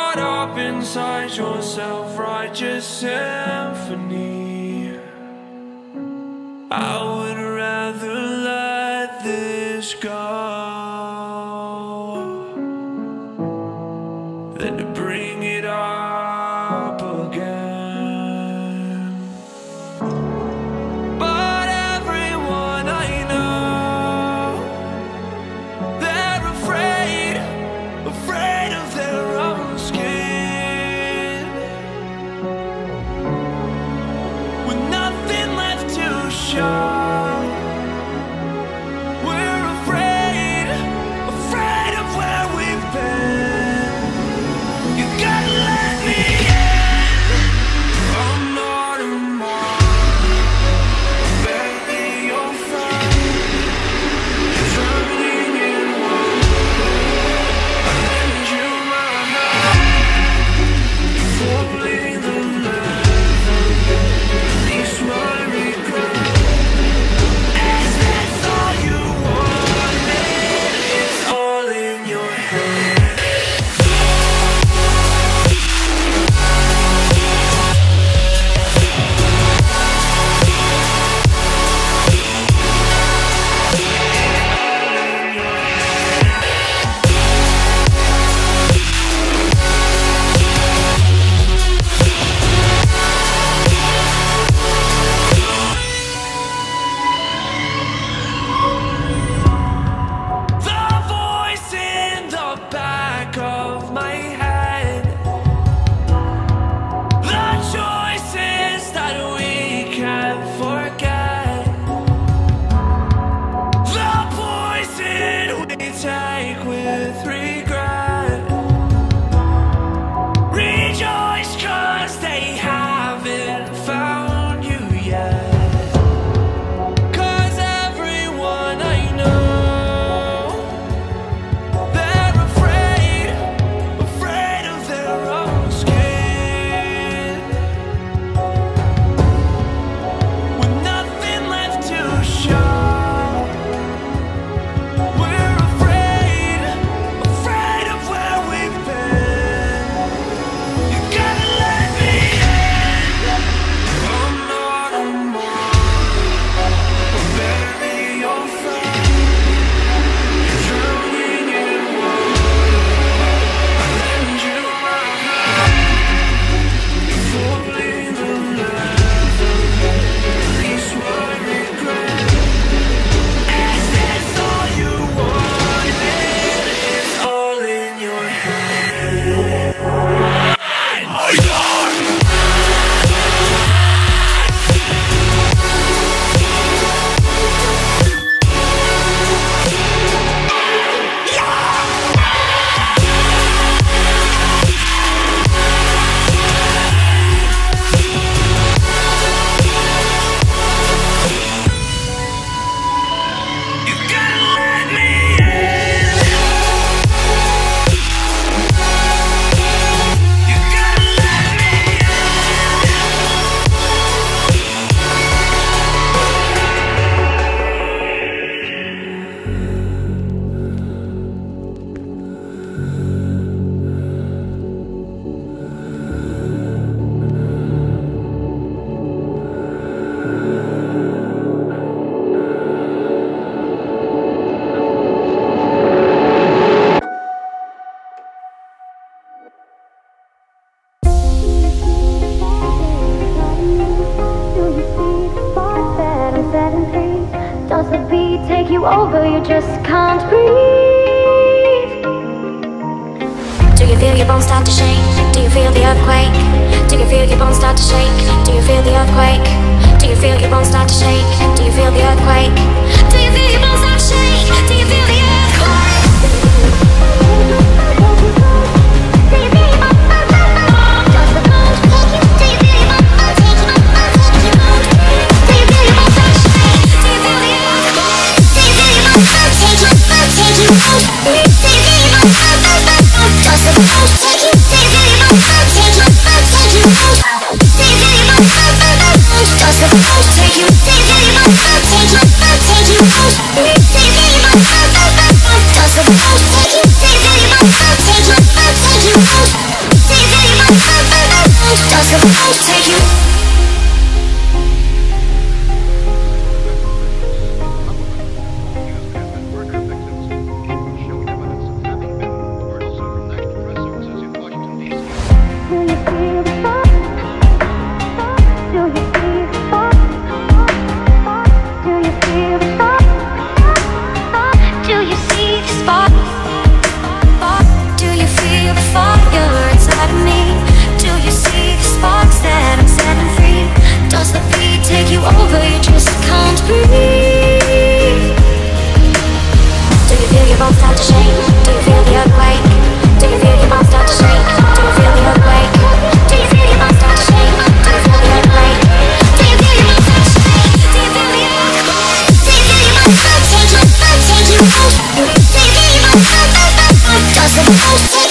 caught up inside your self-righteous symphony. I would rather let this go than to bring it up again. But everyone I know, they're afraid of their own skin, with nothing left to show. Take with regret. Rejoice, 'cause they haven't found you yet. 'Cause everyone I know, they're afraid of their own skin, with nothing left to show. Does the beat take you over? You just can't breathe. Do you feel your bones start to shake? Do you feel the earthquake? Do you feel your bones start to shake? Do you feel the earthquake? Do you feel your bones start to shake? Do you feel the earthquake? Do you feel your bones start to shake? Do you feel the earthquake? Take you the bones take you? Does the